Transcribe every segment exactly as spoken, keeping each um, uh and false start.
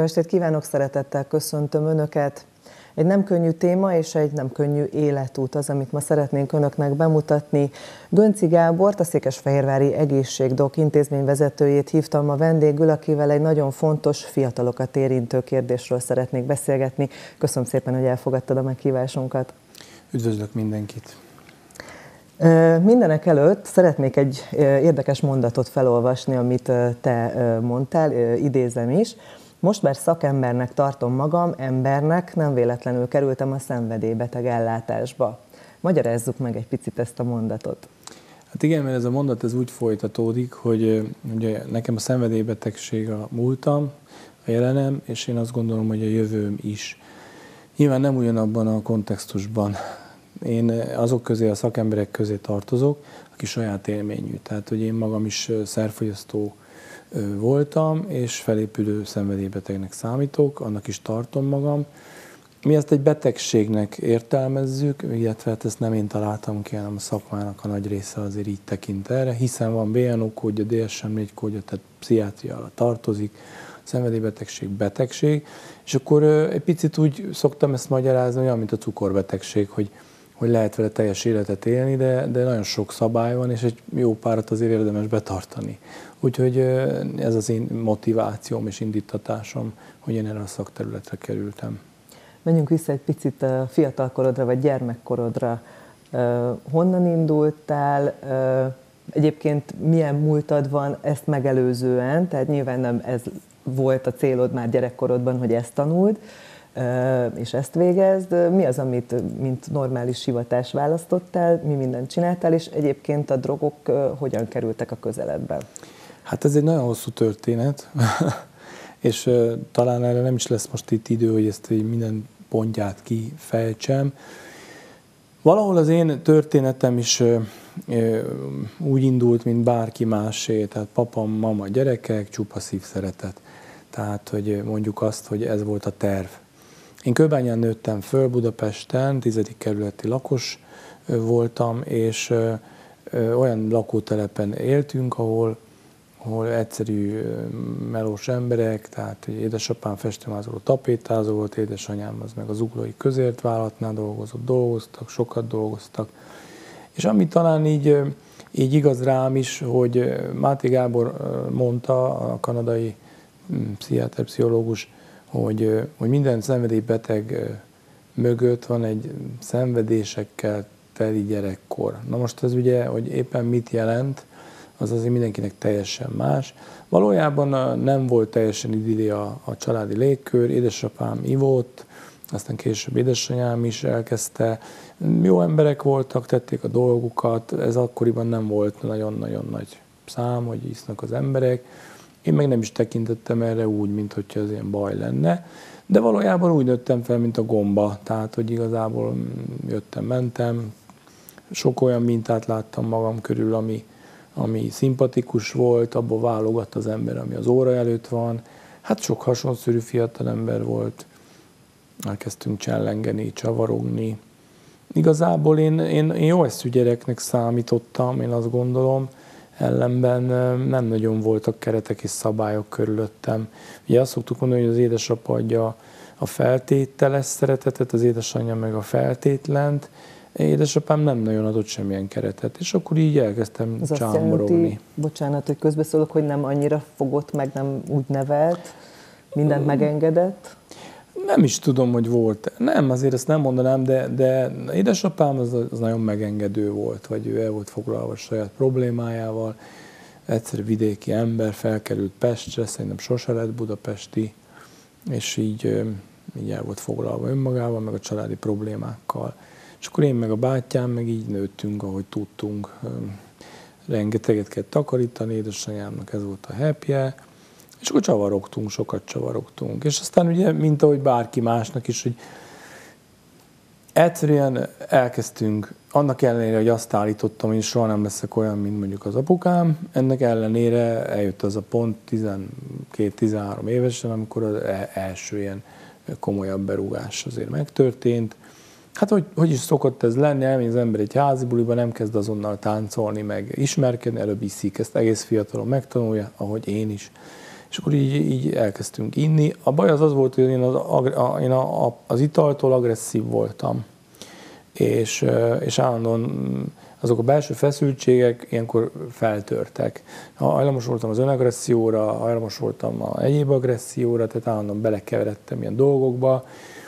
Jó estét kívánok, szeretettel köszöntöm Önöket. Egy nem könnyű téma és egy nem könnyű életút az, amit ma szeretnénk Önöknek bemutatni. Gönczy Gábort, a Székesfehérvári Egészségdok intézmény vezetőjét hívtam ma vendégül, akivel egy nagyon fontos, fiatalokat érintő kérdésről szeretnék beszélgetni. Köszönöm szépen, hogy elfogadtad a meghívásunkat. Üdvözlök mindenkit! Mindenek előtt szeretnék egy érdekes mondatot felolvasni, amit te mondtál, idézem is. Most bár szakembernek tartom magam, embernek nem véletlenül kerültem a szenvedélybeteg ellátásba. Magyarázzuk meg egy picit ezt a mondatot. Hát igen, mert ez a mondat ez úgy folytatódik, hogy ugye nekem a szenvedélybetegség a múltam, a jelenem, és én azt gondolom, hogy a jövőm is. Nyilván nem ugyanabban a kontextusban. Én azok közé, a szakemberek közé tartozok, aki saját élményű. Tehát, hogy én magam is szerfogyasztó voltam, és felépülő szenvedélybetegnek számítok, annak is tartom magam. Mi ezt egy betegségnek értelmezzük, illetve hát ezt nem én találtam ki, hanem a szakmának a nagy része azért így tekint erre, hiszen van bé en o kódja, dé es em négy kódja, tehát pszichiátria alatt tartozik, szenvedélybetegség, betegség, és akkor egy picit úgy szoktam ezt magyarázni, olyan, mint a cukorbetegség, hogy hogy lehet vele teljes életet élni, de, de nagyon sok szabály van, és egy jó párat azért érdemes betartani. Úgyhogy ez az én motivációm és indítatásom, hogy én erre a szakterületre kerültem. Menjünk vissza egy picit fiatalkorodra, vagy gyermekkorodra. Honnan indultál? Egyébként milyen múltad van ezt megelőzően? Tehát nyilván nem ez volt a célod már gyerekkorodban, hogy ezt tanuld, és ezt végezd. Mi az, amit mint normális hivatás választottál, mi mindent csináltál, és egyébként a drogok hogyan kerültek a közeledbe? Hát ez egy nagyon hosszú történet, és uh, talán erre nem is lesz most itt idő, hogy ezt minden pontját kifejtsem. Valahol az én történetem is uh, uh, úgy indult, mint bárki másé, tehát papa, mama, gyerekek, csupa szívszeretet. Tehát, hogy mondjuk azt, hogy ez volt a terv. Én Kőbányán nőttem föl, Budapesten, tizedik kerületi lakos voltam, és olyan lakótelepen éltünk, ahol, ahol egyszerű melós emberek, tehát édesapám festőmázoló, tapétázó volt, édesanyám az meg az Zuglói Közért Vállalatnál dolgozott, dolgoztak, sokat dolgoztak. És ami talán így, így igaz rám is, hogy Máté Gábor mondta, a kanadai pszichiáter, pszichológus, Hogy, hogy minden szenvedélybeteg mögött van egy szenvedésekkel teli gyerekkor. Na most ez ugye, hogy éppen mit jelent, az azért mindenkinek teljesen más. Valójában nem volt teljesen idilli a, a családi légkör, édesapám ivott, aztán később édesanyám is elkezdte. Jó emberek voltak, tették a dolgukat, ez akkoriban nem volt nagyon-nagyon nagy szám, hogy isznak az emberek. Én meg nem is tekintettem erre úgy, mint hogyha ez ilyen baj lenne, de valójában úgy nőttem fel, mint a gomba, tehát hogy igazából jöttem, mentem, sok olyan mintát láttam magam körül, ami, ami szimpatikus volt, abból válogatt az ember, ami az óra előtt van. Hát sok hasonszörű fiatalember volt, elkezdtünk csellengeni, csavarogni. Igazából én, én, én jó eszű gyereknek számítottam, én azt gondolom, ellenben nem nagyon voltak keretek és szabályok körülöttem. Ugye azt szoktuk mondani, hogy az édesapa adja a feltételes szeretetet, az édesanyja meg a feltétlent. Édesapám nem nagyon adott semmilyen keretet, és akkor így elkezdtem az csámborogni. Azt jelenti, bocsánat, hogy közbeszólok, hogy nem annyira fogott, meg nem úgy nevelt, mindent megengedett? Nem is tudom, hogy volt. Nem, azért ezt nem mondanám, de, de édesapám az, az nagyon megengedő volt, vagy ő el volt foglalva a saját problémájával. Egyszerű vidéki ember, felkerült Pestre, szerintem sose lett budapesti, és így, így el volt foglalva önmagával, meg a családi problémákkal. És akkor én meg a bátyám, meg így nőttünk, ahogy tudtunk. Rengeteget kellett takarítani, édesanyámnak ez volt a happy-je. És akkor csavarogtunk, sokat csavarogtunk. És aztán ugye, mint ahogy bárki másnak is, hogy egyszerűen elkezdtünk, annak ellenére, hogy azt állítottam, hogy soha nem leszek olyan, mint mondjuk az apukám, ennek ellenére eljött az a pont tizenkét-tizenhárom évesen, amikor az első ilyen komolyabb berúgás azért megtörtént. Hát hogy, hogy is szokott ez lenni, elmegy az ember egy házi buliba, nem kezd azonnal táncolni, meg ismerkedni, előbb iszik, ezt egész fiatalon megtanulja, ahogy én is. és akkor így, így elkezdtünk inni. A baj az az volt, hogy én az, a, én a, a, az italtól agresszív voltam, és, és állandóan azok a belső feszültségek ilyenkor feltörtek. Hajlamos voltam az önagresszióra, hajlamos voltam a egyéb agresszióra, tehát állandóan belekeveredtem ilyen dolgokba.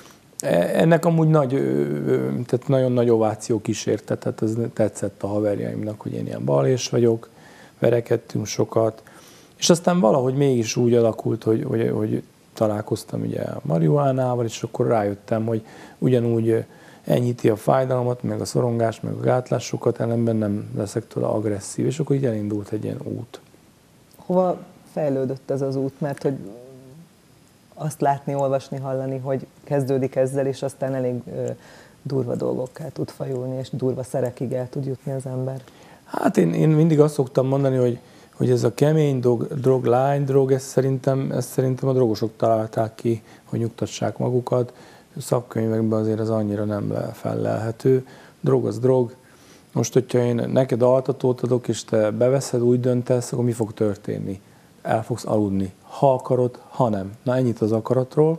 Ennek amúgy nagy, tehát nagyon nagy ováció kísérte, tehát ez tetszett a haverjaimnak, hogy én ilyen balhés vagyok, verekedtünk sokat, és aztán valahogy mégis úgy alakult, hogy, hogy, hogy találkoztam ugye a marihuánával, és akkor rájöttem, hogy ugyanúgy enyhíti a fájdalmat, meg a szorongást, meg a gátlásokat, ellenben nem leszek tőle agresszív, és akkor így elindult egy ilyen út. Hova fejlődött ez az út? Mert hogy azt látni, olvasni, hallani, hogy kezdődik ezzel, és aztán elég ö, durva dolgokká tud fajulni, és durva szerekig el tud jutni az ember. Hát én, én mindig azt szoktam mondani, hogy, hogy ez a kemény drog, drog lány drog, ezt szerintem, ezt szerintem a drogosok találták ki, hogy nyugtassák magukat. Szakkönyvekben azért az annyira nem fellelhető. Drog az drog. Most, hogyha én neked altatót adok, és te beveszed, úgy döntesz, akkor mi fog történni? El fogsz aludni. Ha akarod, ha nem. Na, ennyit az akaratról.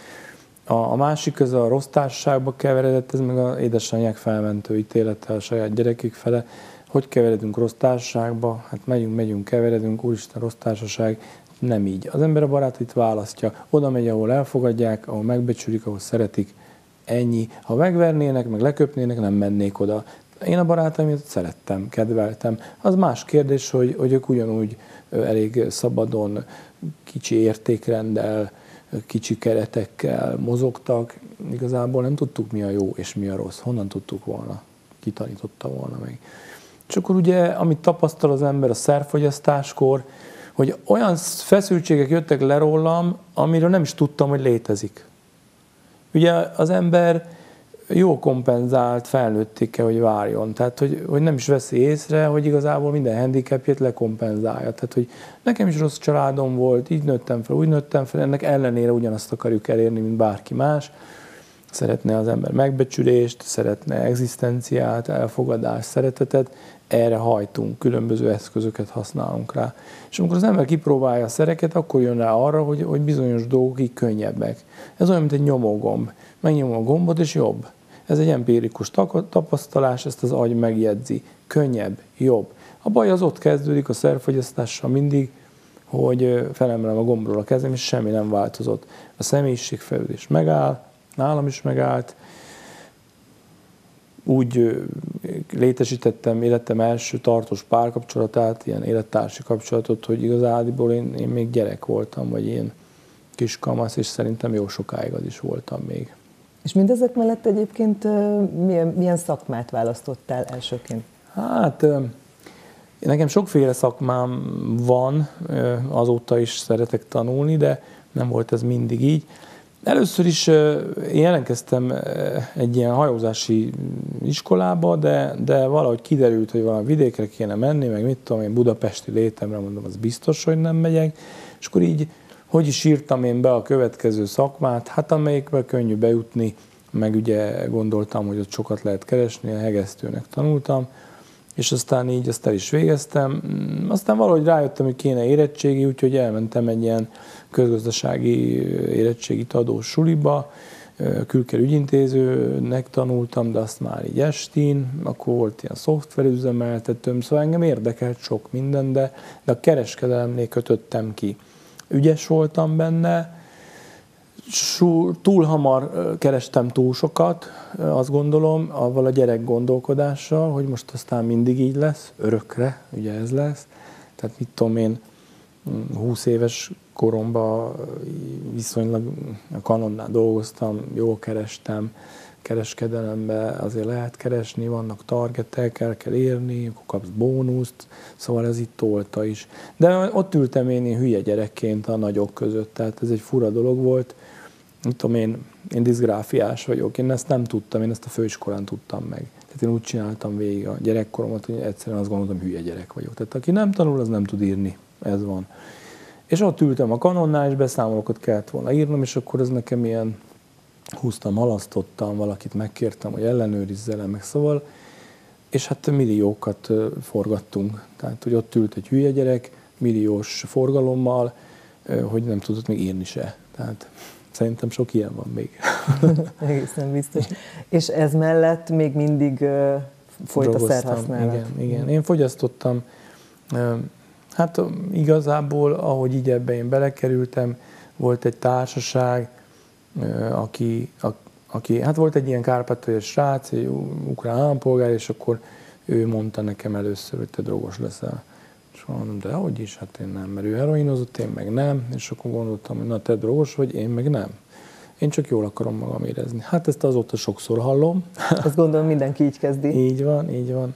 A, a másik, ez a rossz társaságba keveredett, ez meg az édesanyják felmentő ítélete a saját gyerekük fele. Hogy keveredünk rossz társaságba? Hát megyünk, megyünk, keveredünk, úristen, rossz társaság. Nem így. Az ember a barátait választja. Oda megy, ahol elfogadják, ahol megbecsülik, ahol szeretik. Ennyi. Ha megvernének, meg leköpnének, nem mennék oda. Én a barátaimat szerettem, kedveltem. Az más kérdés, hogy, hogy ők ugyanúgy elég szabadon, kicsi értékrenddel, kicsi keretekkel mozogtak. Igazából nem tudtuk, mi a jó és mi a rossz. Honnan tudtuk volna? Ki tanította volna meg? És akkor ugye, amit tapasztal az ember a szerfogyasztáskor, hogy olyan feszültségek jöttek le rólam, amiről nem is tudtam, hogy létezik. Ugye az ember jó kompenzált, felnőtté kell, hogy várjon. Tehát, hogy, hogy nem is veszi észre, hogy igazából minden handicapjét lekompenzálja. Tehát, hogy nekem is rossz családom volt, így nőttem fel, úgy nőttem fel, ennek ellenére ugyanazt akarjuk elérni, mint bárki más. Szeretne az ember megbecsülést, szeretne egzisztenciát, elfogadást, szeretetet, erre hajtunk, különböző eszközöket használunk rá. És amikor az ember kipróbálja a szereket, akkor jön rá arra, hogy, hogy bizonyos dolgok így könnyebbek. Ez olyan, mint egy nyomógomb. Megnyomom a gombot, és jobb. Ez egy empirikus tapasztalás, ezt az agy megjegyzi. Könnyebb, jobb. A baj az ott kezdődik a szerfogyasztással mindig, hogy felemelem a gombról a kezem, és semmi nem változott. A személyiségfejlődés megáll, nálam is megállt. Úgy létesítettem életem első tartós párkapcsolatát, ilyen élettársi kapcsolatot, hogy igazából én, én még gyerek voltam, vagy én kis kamasz, és szerintem jó sokáig az is voltam még. És mindezek mellett egyébként milyen, milyen szakmát választottál elsőként? Hát nekem sokféle szakmám van, azóta is szeretek tanulni, de nem volt ez mindig így. Először is én jelentkeztem egy ilyen hajózási iskolába, de, de valahogy kiderült, hogy valami vidékre kéne menni, meg mit tudom én, budapesti létemre, mondom, az biztos, hogy nem megyek. És akkor így, hogy is írtam én be a következő szakmát, hát amelyikbe könnyű bejutni, meg ugye gondoltam, hogy ott sokat lehet keresni, a hegesztőnek tanultam, és aztán így azt el is végeztem. Aztán valahogy rájöttem, hogy kéne érettségi, úgyhogy elmentem egy ilyen közgazdasági érettségit adó suliba, külker ügyintézőnek tanultam, de azt már így estin, akkor volt ilyen szoftverüzemeltetőm, szóval engem érdekelt sok minden, de, de a kereskedelemnél kötöttem ki. Ügyes voltam benne, túl hamar kerestem túl sokat, azt gondolom, avval a gyerek gondolkodással, hogy most aztán mindig így lesz, örökre, ugye ez lesz. Tehát mit tudom én, húsz éves koromban viszonylag a Canonnál dolgoztam, jól kerestem, kereskedelemben azért lehet keresni, vannak targetek, el kell érni, akkor kapsz bónuszt, szóval ez itt tolta is. De ott ültem én, én hülye gyerekként a nagyok között, tehát ez egy fura dolog volt. Mit tudom én, én diszgráfiás vagyok, én ezt nem tudtam, én ezt a főiskolán tudtam meg. Tehát én úgy csináltam végig a gyerekkoromat, hogy egyszerűen azt gondoltam, hülye gyerek vagyok. Tehát aki nem tanul, az nem tud írni, ez van. És ott ültem a Canonnál, és beszámolókat kellett volna írnom, és akkor ez nekem ilyen húztam, halasztottam, valakit megkértem, hogy ellenőrizze le, meg szóval, és hát milliókat forgattunk. Tehát, hogy ott ült egy hülye gyerek, milliós forgalommal, hogy nem tudott még írni se. Tehát szerintem sok ilyen van még. Egészen biztos. És ez mellett még mindig uh, folyt a szerhasználat. Igen, igen. Én fogyasztottam. Uh, hát igazából, ahogy így ebbe én belekerültem, volt egy társaság, uh, aki, a, aki, hát volt egy ilyen kárpátaljai srác, egy ukrán állampolgár, és akkor ő mondta nekem először, hogy te drogos leszel. És mondom, de hogy is, hát én nem, mert ő heroinozott, én meg nem, és akkor gondoltam, hogy na te drogos vagy, én meg nem. Én csak jól akarom magam érezni. Hát ezt azóta sokszor hallom. Azt gondolom mindenki így kezdi. Így van, így van.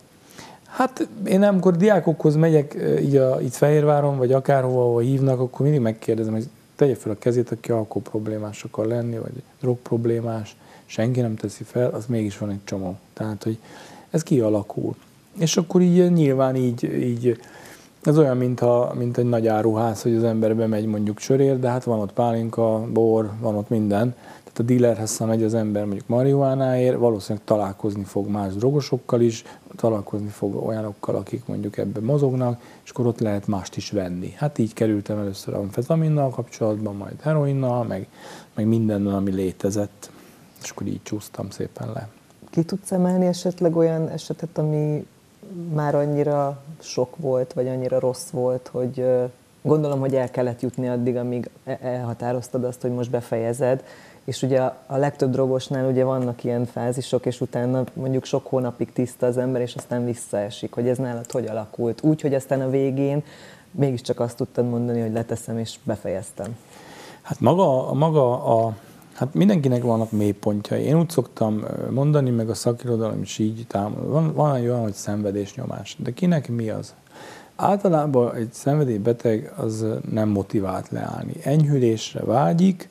Hát én amikor diákokhoz megyek, így a, itt Fehérváron, vagy akárhova, ahol hívnak, akkor mindig megkérdezem, hogy tegye fel a kezét, aki alkohol problémás akar lenni, vagy drog problémás, senki nem teszi fel, az mégis van egy csomó. Tehát, hogy ez kialakul. És akkor így nyilván így, így ez olyan, mintha, mint egy nagy áruház, hogy az ember bemegy mondjuk sörért, de hát van ott pálinka, bor, van ott minden. Tehát a dealerhez, ha megy az ember mondjuk marihuánáért, valószínűleg találkozni fog más drogosokkal is, találkozni fog olyanokkal, akik mondjuk ebben mozognak, és akkor ott lehet mást is venni. Hát így kerültem először amfetaminnal kapcsolatban, majd heroinnal, meg, meg mindennel, ami létezett. És akkor így csúsztam szépen le. Ki tudsz emelni esetleg olyan esetet, ami már annyira sok volt, vagy annyira rossz volt, hogy gondolom, hogy el kellett jutni addig, amíg elhatároztad azt, hogy most befejezed, és ugye a legtöbb drogosnál ugye vannak ilyen fázisok, és utána mondjuk sok hónapig tiszta az ember, és aztán visszaesik, hogy ez nálad hogy alakult. Úgy, hogy aztán a végén mégiscsak azt tudtad mondani, hogy leteszem, és befejeztem. Hát maga, maga a Hát mindenkinek vannak mélypontjai. Én úgy szoktam mondani, meg a szakirodalom is így támad. Van, van egy olyan, hogy szenvedésnyomás. De kinek mi az? Általában egy szenvedélybeteg az nem motivált leállni. Enyhülésre vágyik,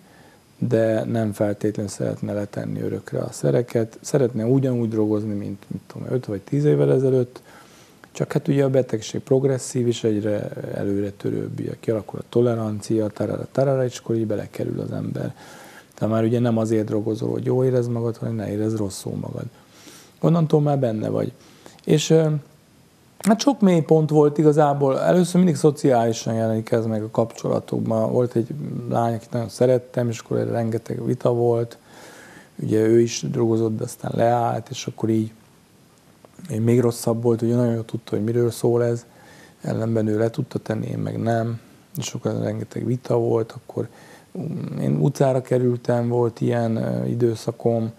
de nem feltétlenül szeretne letenni örökre a szereket. Szeretne ugyanúgy drogozni, mint mit tudom, öt vagy tíz évvel ezelőtt. Csak hát ugye a betegség progresszív, és egyre előre törőbb. Kialakul a tolerancia, tarara, tarara, és akkor így belekerül az ember. Tehát már ugye nem azért drogozol, hogy jól érezd magad, hanem ne érezd rosszul magad. Onnantól már benne vagy. És hát sok mély pont volt igazából. Először mindig szociálisan jelenik ez meg a kapcsolatokban. Volt egy lány, akit nagyon szerettem, és akkor rengeteg vita volt. Ugye ő is drogozott, de aztán leállt, és akkor így még rosszabb volt, ugye nagyon jól tudta, hogy miről szól ez. Ellenben ő le tudta tenni, én meg nem. És akkor rengeteg vita volt, akkor én utcára kerültem, volt ilyen időszakom.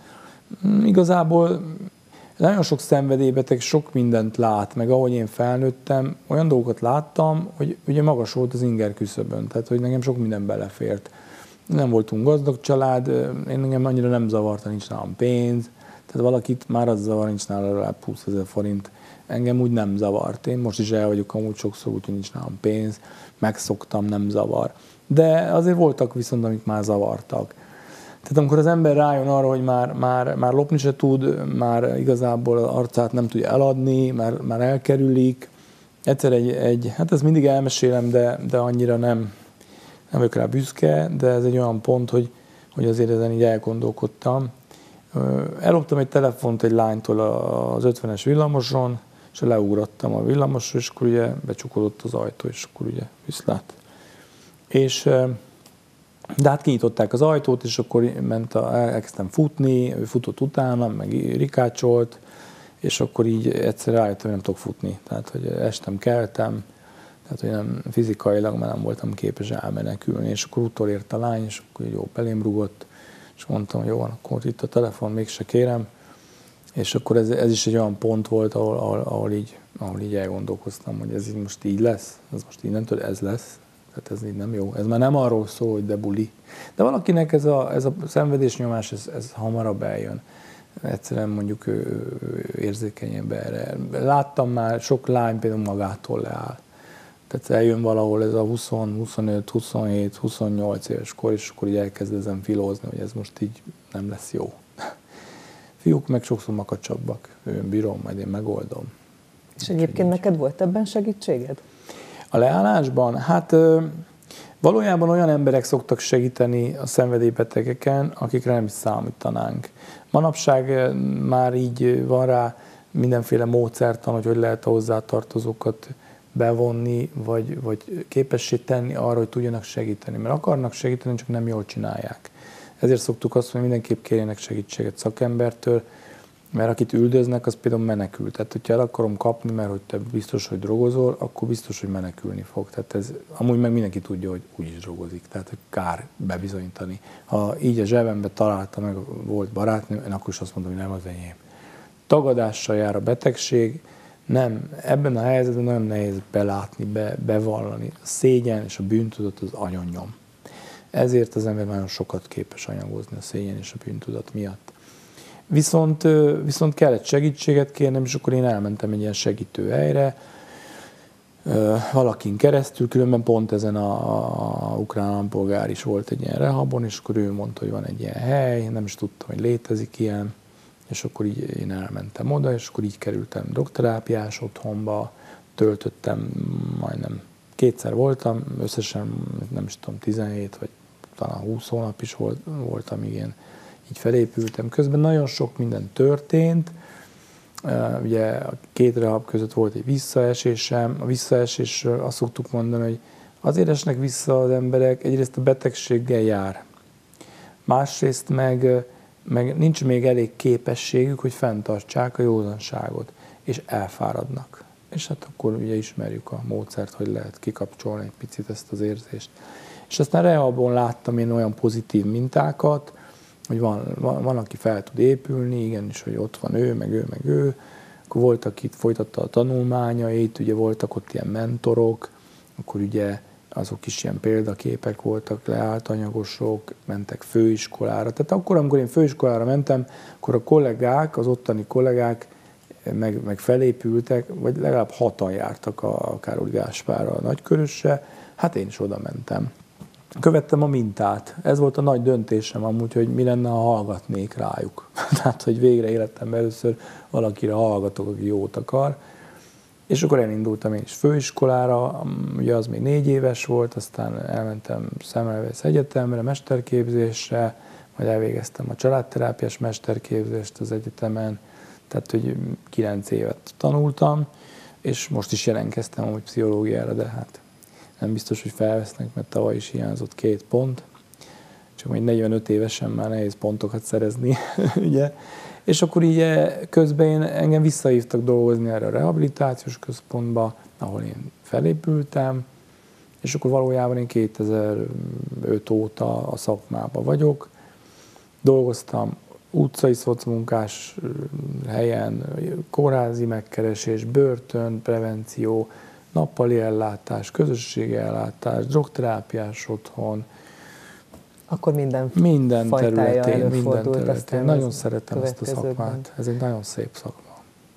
Igazából nagyon sok szenvedélybeteg sok mindent lát, meg ahogy én felnőttem, olyan dolgokat láttam, hogy ugye magas volt az inger küszöbön, tehát hogy nekem sok minden belefért. Nem voltunk gazdag család, én engem annyira nem zavarta, nincs nálam pénz, tehát valakit már az zavar, nincs nála legalább húszezer forint. Engem úgy nem zavart. Én most is el vagyok amúgy sokszor, úgyhogy nincs nálam pénz, megszoktam, nem zavar. De azért voltak viszont, amik már zavartak. Tehát amikor az ember rájön arra, hogy már, már, már lopni se tud, már igazából az arcát nem tudja eladni, már, már elkerülik. Egyszer egy, egy, hát ezt mindig elmesélem, de, de annyira nem, nem vagyok rá büszke, de ez egy olyan pont, hogy, hogy azért ezen így elgondolkodtam. Elloptam egy telefont egy lánytól az ötvenes villamoson, és leugrottam a villamosra, és akkor ugye becsukódott az ajtó, és akkor ugye viszlát. És, de hát kinyitották az ajtót, és akkor ment a, elkezdtem futni, ő futott utána, meg rikácsolt, és akkor így egyszer rájöttem, hogy nem tudok futni. Tehát, hogy estem, keltem, tehát, hogy nem, fizikailag már nem voltam képes elmenekülni, és akkor utolért a lány, és akkor jó, belém rugott, és mondtam, hogy jó van, akkor itt a telefon, mégse kérem. És akkor ez, ez is egy olyan pont volt, ahol, ahol, ahol, így, ahol így elgondolkoztam, hogy ez így most így lesz, ez most innentől ez lesz. Tehát ez így nem jó. Ez már nem arról szól, hogy de buli. De valakinek ez a, ez a szenvedésnyomás, ez, ez hamarabb eljön. Egyszerűen mondjuk ő, ő érzékenyebb erre. Láttam már, sok lány például magától leáll. Tehát eljön valahol ez a húsz, huszonöt, huszonhét, huszonnyolc éves kor, és akkor így elkezd ezen filózni, hogy ez most így nem lesz jó. Fiúk meg sokszor makacsabbak. Ő bírom, majd én megoldom. És egyébként neked volt ebben segítséged? A leállásban? Hát valójában olyan emberek szoktak segíteni a szenvedélybetegeken, akikre nem is számítanánk. Manapság már így van rá mindenféle módszertan, hogy hogy lehet a hozzátartozókat bevonni, vagy, vagy képessé tenni arra, hogy tudjanak segíteni. Mert akarnak segíteni, csak nem jól csinálják. Ezért szoktuk azt mondani, mindenképp kérjenek segítséget szakembertől, mert akit üldöznek, az például menekül. Tehát, hogyha el akarom kapni, mert hogy te biztos, hogy drogozol, akkor biztos, hogy menekülni fog. Tehát ez, amúgy meg mindenki tudja, hogy úgyis drogozik. Tehát, hogy kár bebizonyítani. Ha így a zsebembe találta meg, volt barátnő, én akkor is azt mondom, hogy nem az enyém. Tagadással jár a betegség, nem, ebben a helyzetben nagyon nehéz belátni, be, bevallani. A szégyen és a bűntudat az agyonnyom. Ezért az ember nagyon sokat képes anyagozni a szégyen és a bűntudat miatt. Viszont, viszont kellett segítséget kérnem, és akkor én elmentem egy ilyen segítő helyre, valakin keresztül, különben pont ezen a, a ukrán állampolgár is volt egy ilyen rehabon, és akkor ő mondta, hogy van egy ilyen hely, nem is tudtam, hogy létezik ilyen, és akkor így én elmentem oda, és akkor így kerültem drogterápiás otthonba, töltöttem majdnem, kétszer voltam, összesen nem is tudom, tizenhét vagy talán húsz hónap is volt, volt amíg én így felépültem. Közben nagyon sok minden történt, ugye a két rehab között volt egy visszaesésem, a visszaesésről azt szoktuk mondani, hogy azért esnek vissza az emberek, egyrészt a betegséggel jár, másrészt meg, meg nincs még elég képességük, hogy fenntartsák a józanságot, és elfáradnak. És hát akkor ugye ismerjük a módszert, hogy lehet kikapcsolni egy picit ezt az érzést. És aztán rehabon láttam én olyan pozitív mintákat, hogy van, van, van, aki fel tud épülni, igenis, hogy ott van ő, meg ő, meg ő. Akkor volt, aki folytatta a tanulmányait, ugye voltak ott ilyen mentorok, akkor ugye azok is ilyen példaképek voltak, leállt anyagosok, mentek főiskolára. Tehát akkor, amikor én főiskolára mentem, akkor a kollégák, az ottani kollégák meg, meg felépültek, vagy legalább hatan jártak a Károly Gáspárra, a Nagykörösre, hát én is oda mentem. Követtem a mintát. Ez volt a nagy döntésem amúgy, hogy mi lenne, ha hallgatnék rájuk. Tehát, hogy végre életemben először valakire hallgatok, aki jót akar. És akkor elindultam én is főiskolára, ugye az még négy éves volt, aztán elmentem Semmelweis Egyetemre, mesterképzésre, majd elvégeztem a családterápiás mesterképzést az egyetemen, tehát, hogy kilenc évet tanultam, és most is jelentkeztem amúgy pszichológiára, de hát nem biztos, hogy felvesznek, mert tavaly is hiányzott két pont. Csak majd negyvenöt évesen már nehéz pontokat szerezni, ugye. És akkor így közben én, engem visszahívtak dolgozni erre a rehabilitációs központba, ahol én felépültem, és akkor valójában én kétezer-öt óta a szakmában vagyok. Dolgoztam utcai szocmunkás helyen, kórházi megkeresés, börtön, prevenció, nappali ellátás, közösségi ellátás, drogterápiás otthon. Akkor minden, minden területén, minden területén. Nagyon szeretem ezt a szakmát. Ez egy nagyon szép szakma.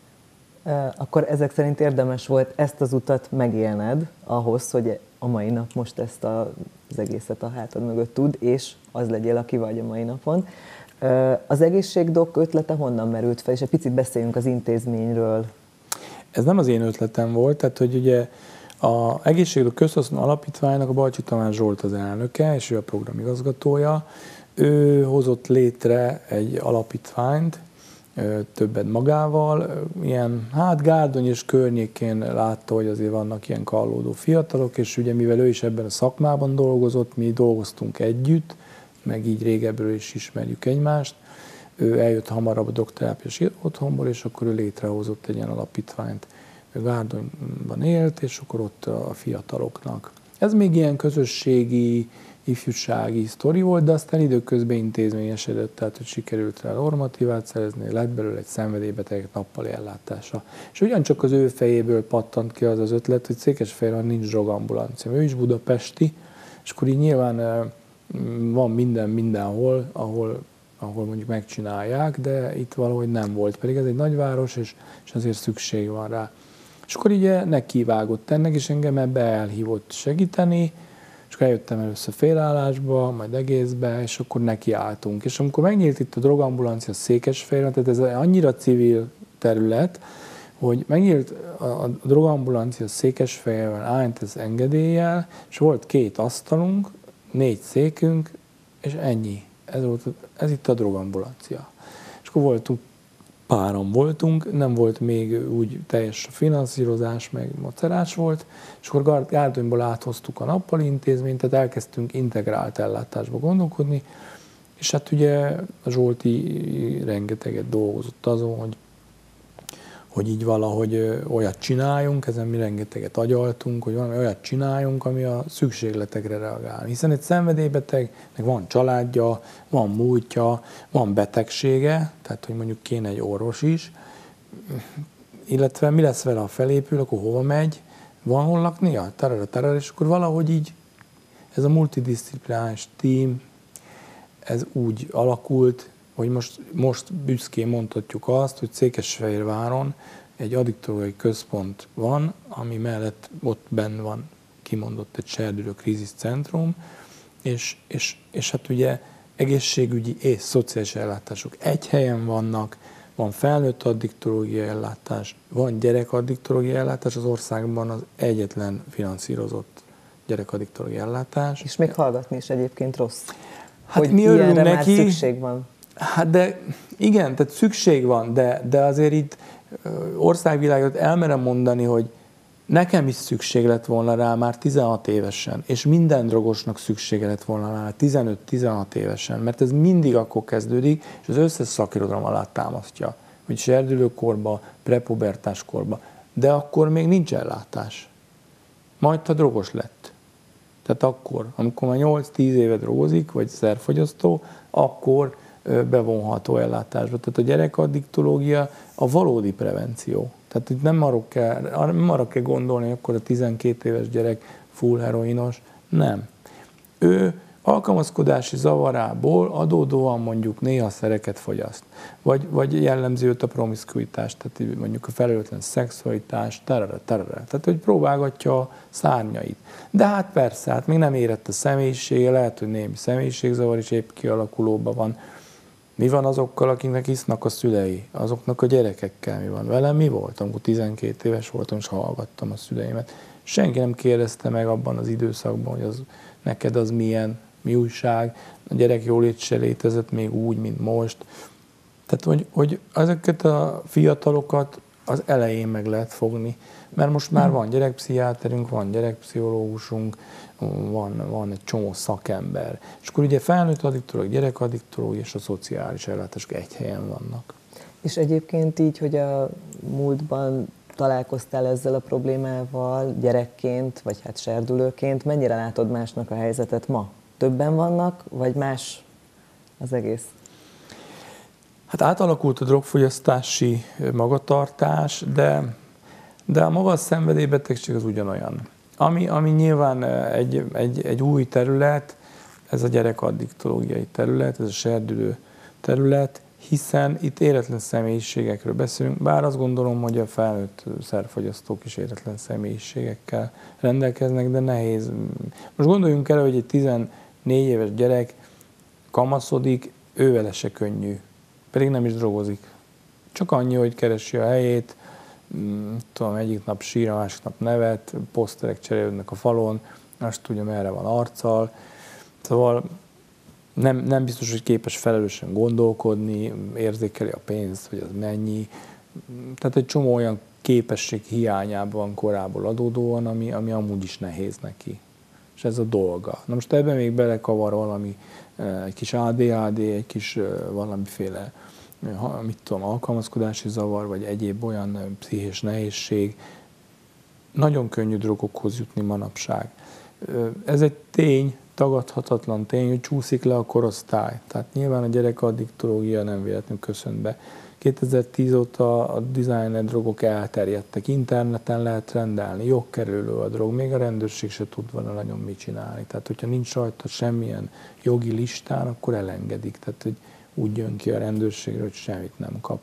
Akkor ezek szerint érdemes volt ezt az utat megélned ahhoz, hogy a mai nap most ezt a, az egészet a hátad mögött tud, és az legyél, aki vagy a mai napon. Az egészségdok ötlete honnan merült fel, és egy picit beszéljünk az intézményről. Ez nem az én ötletem volt, tehát hogy ugye az Egészségdok Közhasznú Alapítványnak a Balcsi Tamás Zsolt az elnöke, és ő a programigazgatója. Ő hozott létre egy alapítványt, többet magával, ilyen, hát Gárdony és környékén látta, hogy azért vannak ilyen kallódó fiatalok, és ugye mivel ő is ebben a szakmában dolgozott, mi dolgoztunk együtt, meg így régebbről is ismerjük egymást. Ő eljött hamarabb a drogterápiás otthonból, és akkor ő létrehozott egy ilyen alapítványt. Ő Gárdonyban élt, és akkor ott a fiataloknak. Ez még ilyen közösségi, ifjúsági sztori volt, de aztán időközben intézményesedett, tehát hogy sikerült rá normatívát szerezni, lett belőle egy szenvedélybetegek nappali ellátása. És ugyancsak az ő fejéből pattant ki az az ötlet, hogy Székesfehérváron nincs drogambulancia. Ő is budapesti, és akkor így nyilván van minden mindenhol, ahol, ahol mondjuk megcsinálják, de itt valahogy nem volt, pedig ez egy nagyváros, és, és azért szükség van rá. És akkor így nekivágott ennek, és engem ebbe elhívott segíteni, és akkor eljöttem először félállásba, majd egészbe, és akkor nekiálltunk. És amikor megnyílt itt a drogambulancia Székesfehérváron, tehát ez annyira civil terület, hogy megnyílt a, a drogambulancia Székesfehérváron állt ez engedéllyel, és volt két asztalunk, négy székünk, és ennyi. Ez, volt, ez itt a drogambulancia. És akkor voltunk páran voltunk, nem volt még úgy teljes finanszírozás, meg macerás volt, és akkor Gárdonyból áthoztuk a nappali intézményt, tehát elkezdtünk integrált ellátásba gondolkodni, és hát ugye a Zsolti rengeteget dolgozott azon, hogy, hogy így valahogy olyat csináljunk, ezen mi rengeteget agyaltunk, hogy valami olyat csináljunk, ami a szükségletekre reagál. Hiszen egy szenvedélybeteg, meg van családja, van múltja, van betegsége, tehát hogy mondjuk kéne egy orvos is, illetve mi lesz vele, ha felépül, akkor hova megy, van hol laknia, tarara, tarara, és akkor valahogy így ez a multidisziplináris tím, ez úgy alakult, hogy most, most büszkén mondhatjuk azt, hogy Székesfehérváron egy addiktológiai központ van, ami mellett ott benn van kimondott egy serdülő kríziscentrum, és, és, és hát ugye egészségügyi és szociális ellátások egy helyen vannak, van felnőtt addiktológiai ellátás, van gyerekaddiktológiai ellátás, az országban az egyetlen finanszírozott gyerekaddiktológiai ellátás. És még hallgatni is egyébként rossz. Hát mi örülünk neki. Már szükség van. Hát de igen, tehát szükség van, de, de azért itt országvilágot elmerem mondani, hogy nekem is szükség lett volna rá már tizenhat évesen, és minden drogosnak szüksége lett volna rá tizenöt-tizenhat évesen, mert ez mindig akkor kezdődik, és az összes szakirodalom alá támasztja, hogy serdülőkorba, prepubertáskorba, de akkor még nincs ellátás. Majd ha drogos lett. Tehát akkor, amikor már nyolc-tíz éve drogozik, vagy szerfogyasztó, akkor bevonható ellátásba. Tehát a gyerekaddiktológia a valódi prevenció. Tehát itt nem arra kell, nem arra kell gondolni, hogy akkor a tizenkét éves gyerek full heroinos. Nem. Ő alkalmazkodási zavarából adódóan mondjuk néha szereket fogyaszt. Vagy, vagy jellemzi őt a promiszkuitás, tehát mondjuk a felelőtlen szexualitás, tarara, tarara. Tehát, hogy próbálgatja a szárnyait. De hát persze, hát még nem érett a személyisége, lehet, hogy némi személyiségzavar is épp kialakulóban van. Mi van azokkal, akiknek isznak a szülei? Azoknak a gyerekekkel mi van? Velem mi volt? Amikor tizenkét éves voltam, és hallgattam a szüleimet. Senki nem kérdezte meg abban az időszakban, hogy az, neked az milyen, mi újság. A gyerek jólét se létezett még úgy, mint most. Tehát, hogy, hogy ezeket a fiatalokat az elején meg lehet fogni. Mert most már van gyerekpszichiáterünk, van gyerekpszichológusunk, van, van egy csomó szakember. És akkor ugye felnőtt addiktológia, gyerekaddiktológia és a szociális ellátások egy helyen vannak. És egyébként így, hogy a múltban találkoztál ezzel a problémával gyerekként, vagy hát serdülőként, mennyire látod másnak a helyzetet ma? Többen vannak, vagy más az egész? Hát átalakult a drogfogyasztási magatartás, de, de a maga a szenvedélybetegség az ugyanolyan. Ami, ami nyilván egy, egy, egy új terület, ez a gyerekaddiktológiai terület, ez a serdülő terület, hiszen itt éretlen személyiségekről beszélünk, bár azt gondolom, hogy a felnőtt szerfogyasztók is éretlen személyiségekkel rendelkeznek, de nehéz. Most gondoljunk el, hogy egy tizennégy éves gyerek kamaszodik, ővele se könnyű, pedig nem is drogozik. Csak annyi, hogy keresi a helyét, tudom, egyik nap sír, a másik nap nevet, poszterek cserélődnek a falon, azt tudja, merre van arccal. Szóval nem, nem biztos, hogy képes felelősen gondolkodni, érzékeli a pénzt, hogy az mennyi. Tehát egy csomó olyan képesség hiányában van korából adódóan, ami, ami amúgy is nehéz neki. És ez a dolga. Na most ebben még belekavar valami, egy kis á dé há dé, egy kis valamiféle mit tudom, alkalmazkodási zavar, vagy egyéb olyan pszichés nehézség, nagyon könnyű drogokhoz jutni manapság. Ez egy tény, tagadhatatlan tény, hogy csúszik le a korosztály. Tehát nyilván a gyerekaddiktológia nem véletlenül köszönt be. kétezer-tíz óta a designer drogok elterjedtek, interneten lehet rendelni, jogkerülő a drog, még a rendőrség se tud volna nagyon mit csinálni. Tehát, hogyha nincs rajta semmilyen jogi listán, akkor elengedik. Tehát, hogy úgy jön ki a rendőrségre, hogy semmit nem kap.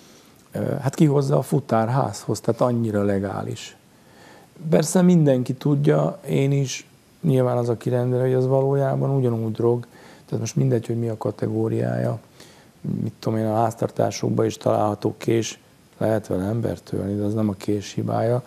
Hát kihozza a futár házhoz, tehát annyira legális. Persze mindenki tudja, én is, nyilván az, aki rendel, hogy az valójában ugyanúgy drog, tehát most mindegy, hogy mi a kategóriája. Mit tudom én, a háztartásokban is található kés, lehet vele embert tölni, de az nem a kés hibája.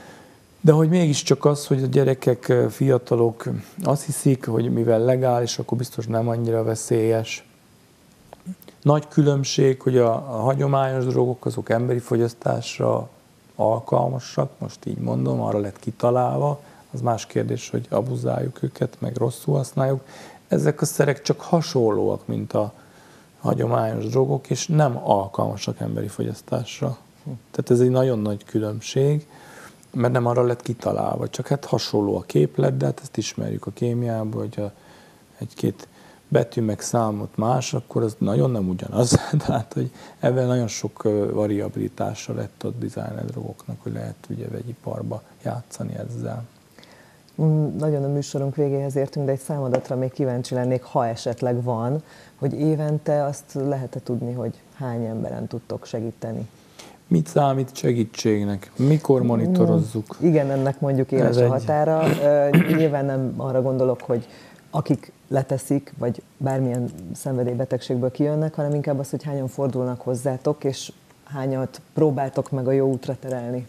De hogy mégiscsak az, hogy a gyerekek, fiatalok azt hiszik, hogy mivel legális, akkor biztos nem annyira veszélyes. Nagy különbség, hogy a, a hagyományos drogok azok emberi fogyasztásra alkalmasak, most így mondom, arra lett kitalálva. Az más kérdés, hogy abuzáljuk őket, meg rosszul használjuk. Ezek a szerek csak hasonlóak, mint a hagyományos drogok, és nem alkalmasak emberi fogyasztásra. Tehát ez egy nagyon nagy különbség, mert nem arra lett kitalálva, csak hát hasonló a képlet, de hát ezt ismerjük a kémiából, hogyha egy-két betű meg számot más, akkor az nagyon nem ugyanaz. Tehát, hogy ebben nagyon sok variabilitása lett a designer drogoknak, hogy lehet ugye vegyiparba játszani ezzel. Nagyon a műsorunk végéhez értünk, de egy számadatra még kíváncsi lennék, ha esetleg van, hogy évente azt lehet-e tudni, hogy hány emberen tudtok segíteni? Mit számít segítségnek? Mikor monitorozzuk? Igen, ennek mondjuk éles a határa. Egy... Nyilván nem arra gondolok, hogy akik leteszik, vagy bármilyen szenvedélybetegségből kijönnek, hanem inkább az, hogy hányan fordulnak hozzátok, és hányat próbáltok meg a jó útra terelni.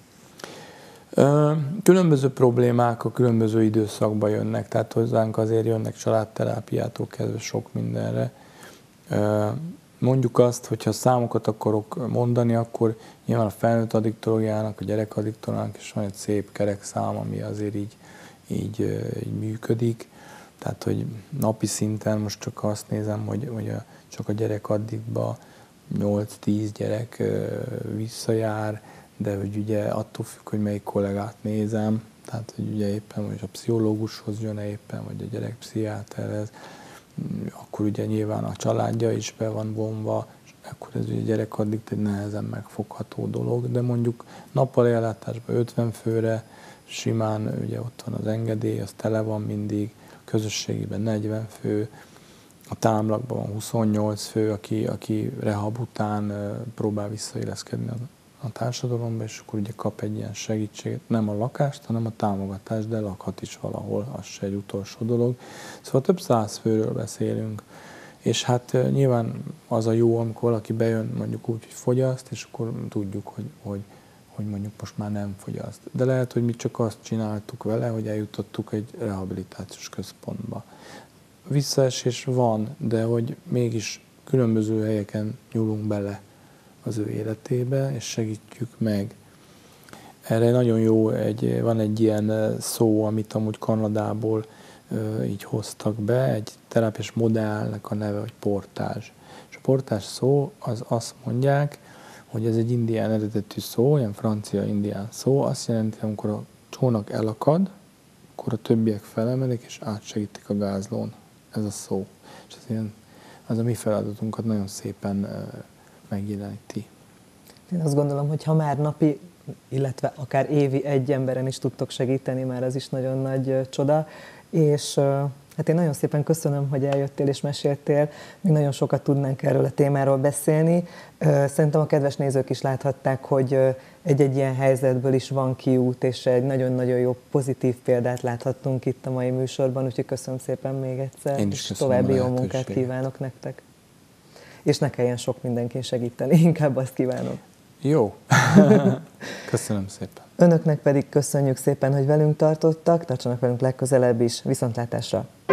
Különböző problémák a különböző időszakban jönnek, tehát hozzánk azért jönnek családterápiától kezdve sok mindenre. Mondjuk azt, hogyha számokat akarok mondani, akkor nyilván a felnőtt addiktológiának, a gyerek addiktológiának is van egy szép kerek szám, ami azért így, így, így működik. Tehát, hogy napi szinten most csak azt nézem, hogy, hogy a, csak a gyerek addiktba nyolc-tíz gyerek visszajár, de hogy ugye attól függ, hogy melyik kollégát nézem, tehát hogy ugye éppen vagy a pszichológushoz jön-e éppen, vagy a gyerekpszichiáterhez, akkor ugye nyilván a családja is be van vonva, és akkor ez ugye gyerekaddikt egy nehezen megfogható dolog, de mondjuk nappali ellátásban ötven főre, simán ugye ott van az engedély, az tele van mindig, közösségében negyven fő, a támlakban van huszonnyolc fő, aki, aki rehab után próbál visszailleszkedni a társadalomba, és akkor ugye kap egy ilyen segítséget, nem a lakást, hanem a támogatást, de lakhat is valahol, az se egy utolsó dolog. Szóval több száz főről beszélünk, és hát nyilván az a jó, amikor valaki bejön mondjuk úgy, hogy fogyaszt, és akkor tudjuk, hogy, hogy, hogy mondjuk most már nem fogyaszt. De lehet, hogy mi csak azt csináltuk vele, hogy eljutottuk egy rehabilitációs központba. Visszaesés van, de hogy mégis különböző helyeken nyúlunk bele az ő életébe, és segítjük meg. Erre nagyon jó, egy, van egy ilyen szó, amit amúgy Kanadából uh, így hoztak be, egy terápiás modellnek a neve, hogy portázs. És a portázs szó, az azt mondják, hogy ez egy indián eredetű szó, ilyen francia-indián szó, azt jelenti, amikor a csónak elakad, akkor a többiek felemelik, és átsegítik a gázlón. Ez a szó. És az, ilyen, az a mi feladatunkat nagyon szépen uh, megjeleníti. Én azt gondolom, hogy ha már napi, illetve akár évi egy emberen is tudtok segíteni, már az is nagyon nagy uh, csoda, és uh, hát én nagyon szépen köszönöm, hogy eljöttél és meséltél, még nagyon sokat tudnánk erről a témáról beszélni. Uh, szerintem a kedves nézők is láthatták, hogy uh, egy-egy ilyen helyzetből is van kiút, és egy nagyon-nagyon jó pozitív példát láthattunk itt a mai műsorban, úgyhogy köszönöm szépen még egyszer, én is és további jó munkát kívánok nektek. És ne kelljen sok mindenkin segíteni, inkább azt kívánom. Jó. Köszönöm szépen. Önöknek pedig köszönjük szépen, hogy velünk tartottak, tartsanak velünk legközelebb is. Viszontlátásra!